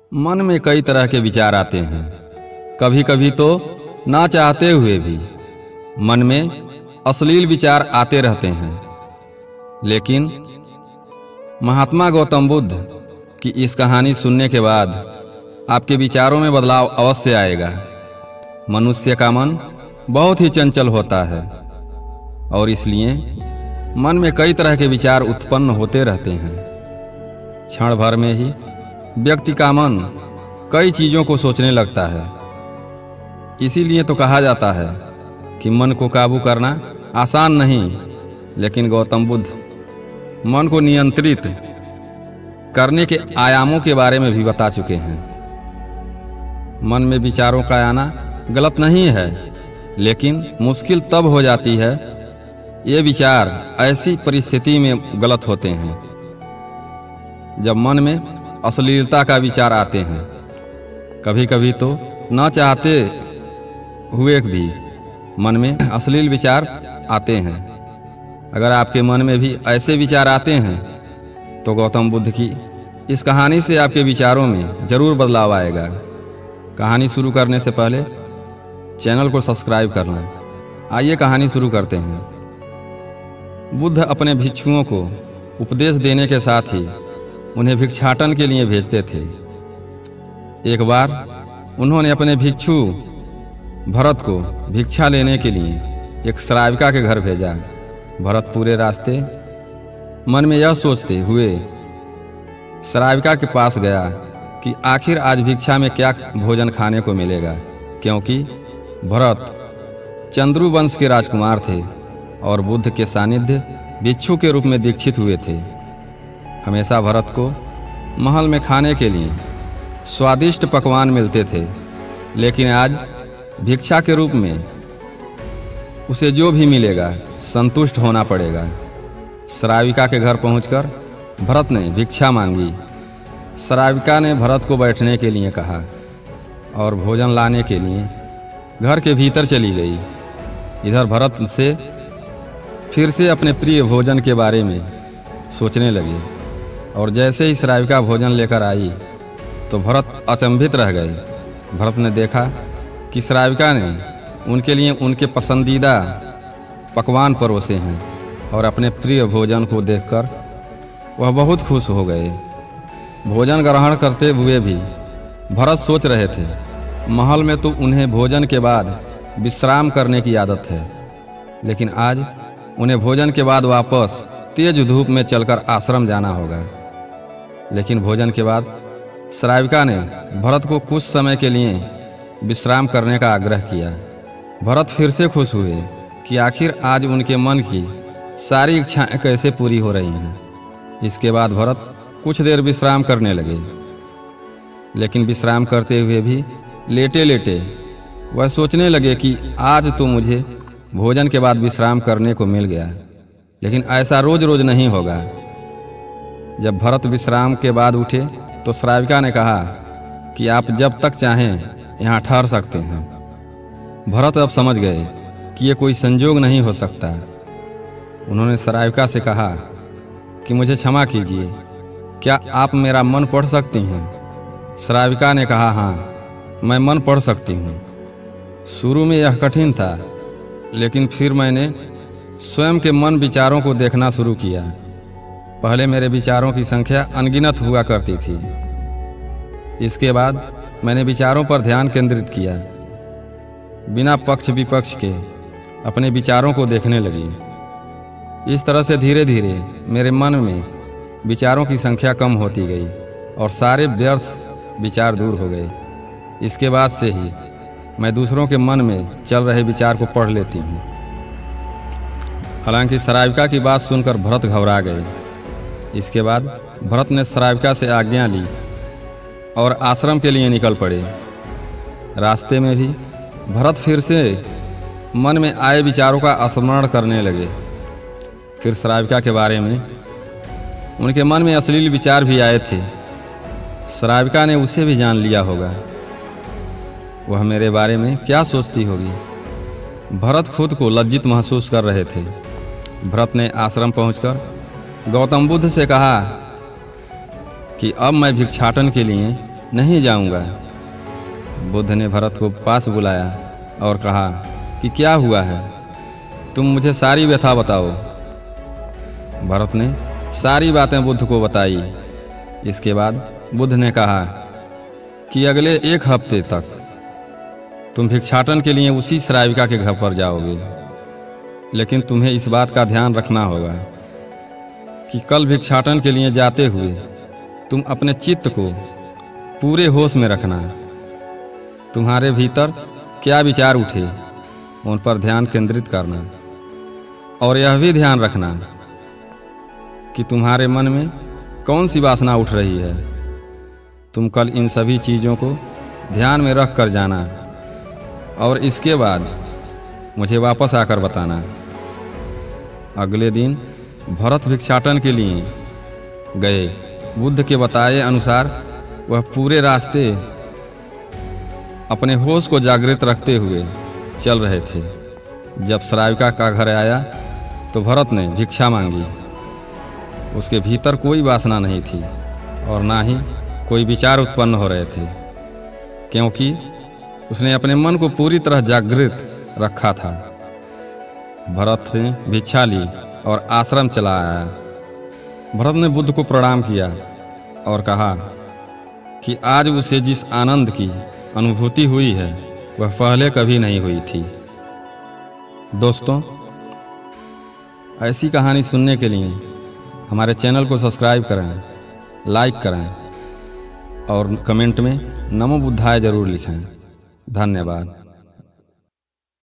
मन में कई तरह के विचार आते हैं, कभी कभी तो ना चाहते हुए भी मन में अश्लील विचार आते रहते हैं। लेकिन महात्मा गौतम बुद्ध की इस कहानी सुनने के बाद आपके विचारों में बदलाव अवश्य आएगा। मनुष्य का मन बहुत ही चंचल होता है और इसलिए मन में कई तरह के विचार उत्पन्न होते रहते हैं। क्षण भर में ही व्यक्ति का मन कई चीज़ों को सोचने लगता है। इसीलिए तो कहा जाता है कि मन को काबू करना आसान नहीं, लेकिन गौतम बुद्ध मन को नियंत्रित करने के आयामों के बारे में भी बता चुके हैं। मन में विचारों का आना गलत नहीं है, लेकिन मुश्किल तब हो जाती है ये विचार ऐसी परिस्थिति में गलत होते हैं जब मन में अश्लीलता का विचार आते हैं। कभी कभी तो न चाहते हुए भी मन में अश्लील विचार आते हैं। अगर आपके मन में भी ऐसे विचार आते हैं तो गौतम बुद्ध की इस कहानी से आपके विचारों में जरूर बदलाव आएगा। कहानी शुरू करने से पहले चैनल को सब्सक्राइब करना। आइए कहानी शुरू करते हैं। बुद्ध अपने भिक्षुओं को उपदेश देने के साथ ही उन्हें भिक्षाटन के लिए भेजते थे। एक बार उन्होंने अपने भिक्षु भरत को भिक्षा लेने के लिए एक श्राविका के घर भेजा। भरत पूरे रास्ते मन में यह सोचते हुए श्राविका के पास गया कि आखिर आज भिक्षा में क्या भोजन खाने को मिलेगा, क्योंकि भरत चंद्रू वंश के राजकुमार थे और बुद्ध के सानिध्य भिक्षु के रूप में दीक्षित हुए थे। हमेशा भरत को महल में खाने के लिए स्वादिष्ट पकवान मिलते थे, लेकिन आज भिक्षा के रूप में उसे जो भी मिलेगा संतुष्ट होना पड़ेगा। श्राविका के घर पहुंचकर भरत ने भिक्षा मांगी। श्राविका ने भरत को बैठने के लिए कहा और भोजन लाने के लिए घर के भीतर चली गई। इधर भरत से फिर से अपने प्रिय भोजन के बारे में सोचने लगे और जैसे ही श्राविका भोजन लेकर आई तो भरत अचंभित रह गए। भरत ने देखा कि श्राविका ने उनके लिए उनके पसंदीदा पकवान परोसे हैं और अपने प्रिय भोजन को देखकर वह बहुत खुश हो गए। भोजन ग्रहण करते हुए भी भरत सोच रहे थे, महल में तो उन्हें भोजन के बाद विश्राम करने की आदत है, लेकिन आज उन्हें भोजन के बाद वापस तेज धूप में चलकर आश्रम जाना होगा। लेकिन भोजन के बाद श्राविका ने भरत को कुछ समय के लिए विश्राम करने का आग्रह किया। भरत फिर से खुश हुए कि आखिर आज उनके मन की सारी इच्छाएं कैसे पूरी हो रही हैं। इसके बाद भरत कुछ देर विश्राम करने लगे, लेकिन विश्राम करते हुए भी लेटे लेटे वह सोचने लगे कि आज तो मुझे भोजन के बाद विश्राम करने को मिल गया, लेकिन ऐसा रोज रोज नहीं होगा। जब भरत विश्राम के बाद उठे तो श्राविका ने कहा कि आप जब तक चाहें यहाँ ठहर सकते हैं। भरत अब समझ गए कि ये कोई संजोग नहीं हो सकता। उन्होंने श्राविका से कहा कि मुझे क्षमा कीजिए, क्या आप मेरा मन पढ़ सकती हैं? श्राविका ने कहा, हाँ, मैं मन पढ़ सकती हूँ। शुरू में यह कठिन था, लेकिन फिर मैंने स्वयं के मन विचारों को देखना शुरू किया। पहले मेरे विचारों की संख्या अनगिनत हुआ करती थी। इसके बाद मैंने विचारों पर ध्यान केंद्रित किया, बिना पक्ष विपक्ष के अपने विचारों को देखने लगी। इस तरह से धीरे धीरे मेरे मन में विचारों की संख्या कम होती गई और सारे व्यर्थ विचार दूर हो गए। इसके बाद से ही मैं दूसरों के मन में चल रहे विचार को पढ़ लेती हूँ। हालांकि श्राविका की बात सुनकर भरत घबरा गए। इसके बाद भरत ने श्राविका से आज्ञा ली और आश्रम के लिए निकल पड़े। रास्ते में भी भरत फिर से मन में आए विचारों का स्मरण करने लगे। फिर श्राविका के बारे में उनके मन में अश्लील विचार भी आए थे। श्राविका ने उसे भी जान लिया होगा, वह मेरे बारे में क्या सोचती होगी। भरत खुद को लज्जित महसूस कर रहे थे। भरत ने आश्रम पहुंचकर गौतम बुद्ध से कहा कि अब मैं भिक्षाटन के लिए नहीं जाऊंगा। बुद्ध ने भरत को पास बुलाया और कहा कि क्या हुआ है, तुम मुझे सारी व्यथा बताओ। भरत ने सारी बातें बुद्ध को बताई। इसके बाद बुद्ध ने कहा कि अगले 1 हफ्ते तक तुम भिक्षाटन के लिए उसी श्राविका के घर पर जाओगे, लेकिन तुम्हें इस बात का ध्यान रखना होगा कि कल भिक्षाटन के लिए जाते हुए तुम अपने चित्त को पूरे होश में रखना। तुम्हारे भीतर क्या विचार उठे उन पर ध्यान केंद्रित करना, और यह भी ध्यान रखना कि तुम्हारे मन में कौन सी वासना उठ रही है। तुम कल इन सभी चीज़ों को ध्यान में रख कर जाना और इसके बाद मुझे वापस आकर बताना। अगले दिन भरत भिक्षाटन के लिए गए। बुद्ध के बताए अनुसार वह पूरे रास्ते अपने होश को जागृत रखते हुए चल रहे थे। जब श्राविका का घर आया तो भरत ने भिक्षा मांगी। उसके भीतर कोई वासना नहीं थी और ना ही कोई विचार उत्पन्न हो रहे थे, क्योंकि उसने अपने मन को पूरी तरह जागृत रखा था। भरत ने भिक्षा ली और आश्रम चला आया। भरत ने बुद्ध को प्रणाम किया और कहा कि आज उसे जिस आनंद की अनुभूति हुई है वह पहले कभी नहीं हुई थी। दोस्तों, ऐसी कहानी सुनने के लिए हमारे चैनल को सब्सक्राइब करें, लाइक करें और कमेंट में नमो बुद्धाय जरूर लिखें। धन्यवाद।